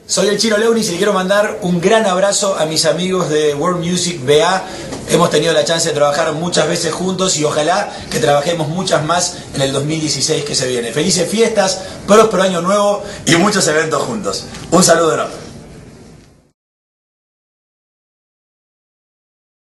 Soy el Chino Leunis y le quiero mandar un gran abrazo a mis amigos de World Music BA. Hemos tenido la chance de trabajar muchas veces juntos y ojalá que trabajemos muchas más en el 2016 que se viene. Felices fiestas, próspero año nuevo y muchos eventos juntos. Un saludo enorme.